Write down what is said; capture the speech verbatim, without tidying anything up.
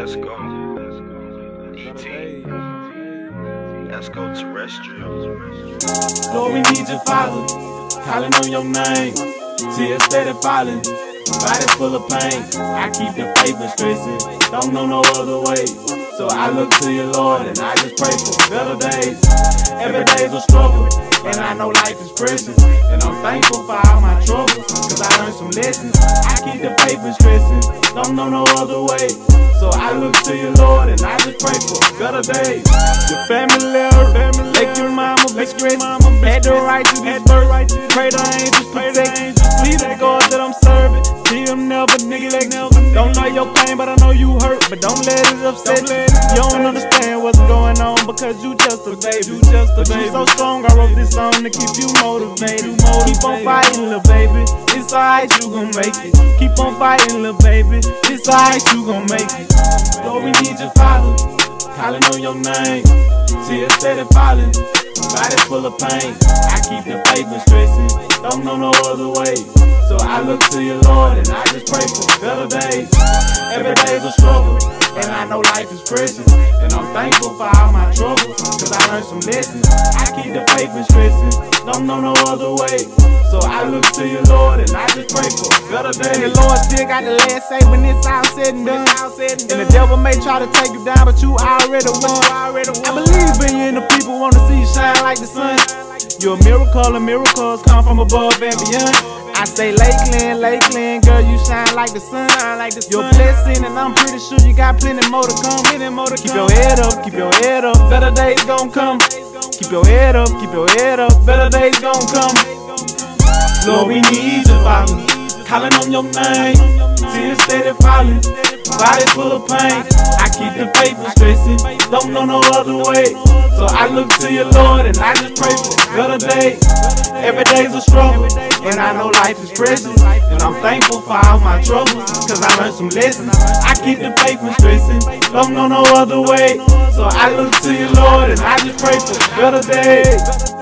Let's go. E T. Let's go terrestrial. Lord, we need your Father, calling on your name. Tears steady falling, body full of pain. I keep the faith and stressing, don't know no other way. So I look to you, Lord, and I just pray for better days. Every day's a struggle, and I know life is precious. And I'm thankful for all my troubles, cause I learned some lessons. I keep the faith and stressing, don't know no other way. So I look to you, Lord, and I just pray for better days. Your family, family, make your mama be stressed. Had the right to this birth, pray the angels protect. See the God that I'm serving, see them never neglect. Don't know your pain, but I know you hurt, but don't let it upset you. You don't understand what's going on because you just a baby. You just a baby. So strong, I wrote this song to keep you motivated. Keep on fighting, little baby. It's alright, you gon' make it. Keep on fighting, little baby. It's alright, you gon' make it. Lord, we need your Father, calling on your name. Tears steady falling, body full of pain. I keep the faith and stressing, don't know no other way. So I look to you, Lord, and I just pray for better days. Every day's a struggle, and I know life is precious. And I'm thankful for all my troubles, cause I learned some lessons. I keep the faith and stressing, don't know no other way. So I look to you, Lord, and I just pray for better days. And the Lord still got the last say when it's all said and done. And the devil may try to take you down, but you already won. I believe in you and the people wanna see you shine like the sun. You're a miracle, and miracles come from above and beyond. I say Lakeland, Lakeland, girl, you shine like the sun. You're a blessing, and I'm pretty sure you got plenty more to come. Keep your head up, keep your head up, better days gon' come. Keep your head up, keep your head up, better days gon' come. Lord, we need you, Father, calling on your name. Tears steady falling, body full of pain. I keep the faith and stressing, don't know no other way. So I look to you, Lord, and I just pray for better days. Every day's a struggle, and I know life is precious. And I'm thankful for all my troubles, cause I learned some lessons. I keep the faith and stressing, don't know no other way. So I look to you, Lord, and I just pray for better days.